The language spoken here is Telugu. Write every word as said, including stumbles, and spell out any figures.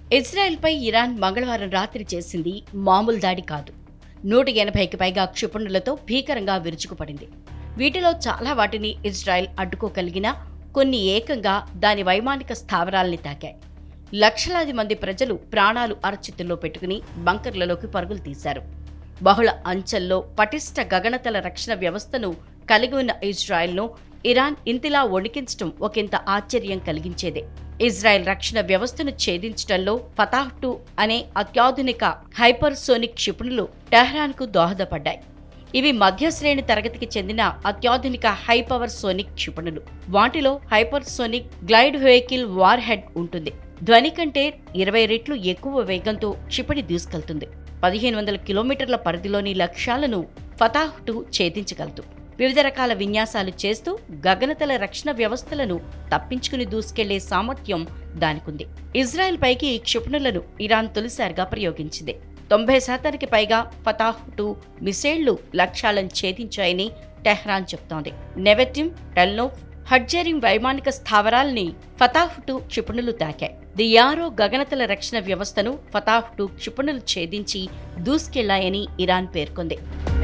ఇజ్రాయెల్పై ఇరాన్ మంగళవారం రాత్రి చేసింది మామూలు దాడి కాదు. నూట ఎనభైకి పైగా క్షిపణులతో భీకరంగా విరుచుకుపడింది. వీటిలో చాలా వాటిని ఇజ్రాయెల్ అడ్డుకోగలిగినా కొన్ని ఏకంగా దాని వైమానిక స్థావరాల్ని తాకాయి. లక్షలాది మంది ప్రజలు ప్రాణాలు అరచేతుల్లో పెట్టుకుని బంకర్లలోకి పరుగులు తీశారు. బహుళ అంచెల్లో పటిష్ట గగనతల రక్షణ వ్యవస్థను కలిగి ఉన్న ఇజ్రాయెల్ను ఇరాన్ ఇంతిలా వణికించడం ఒకంత ఆశ్చర్యం కలిగించేదే. ఇజ్రాయెల్ రక్షణ వ్యవస్థను ఛేదించడంలో ఫతాహ్ టూ అనే అత్యాధునిక హైపర్సోనిక్ క్షిపణులు టెహ్రాన్కు దోహదపడ్డాయి. ఇవి మధ్యశ్రేణి తరగతికి చెందిన అత్యాధునిక హైపవర్ సోనిక్ క్షిపణులు. వాటిలో hypersonic glide vehicle warhead ఉంటుంది. ధ్వని కంటే ఇరవై రెట్లు ఎక్కువ వేగంతో క్షిపణి దూసుకెళ్తుంది. పదిహేను వందల కిలోమీటర్ల పరిధిలోని లక్ష్యాలను ఫతాహ్ టూ ఛేదించగలదు. వివిధ రకాల విన్యాసాలు చేస్తూ గగనతల రక్షణ వ్యవస్థలను తప్పించుకుని దూసుకెళ్లే సామర్థ్యం దానికుంది. ఇజ్రాయెల్ పైకి ఈ క్షిపణులను ఇరాన్ తొలిసారిగా ప్రయోగించింది. తొంభై శాతానికి పైగా ఫతాహ్ టూ మిసైళ్లు లక్ష్యాలను ఛేదించాయని టెహ్రాన్ చెబుతోంది. నెవెటిమ్, టెల్నోవ్, హడ్జెరిం వైమానిక స్థావరాల్ని ఫతాహ్ టూ క్షిపణులు తాకాయి. ది యారో గగనతల రక్షణ వ్యవస్థను ఫతాహ్ టూ క్షిపణులు ఛేదించి దూసుకెళ్లాయని ఇరాన్ పేర్కొంది.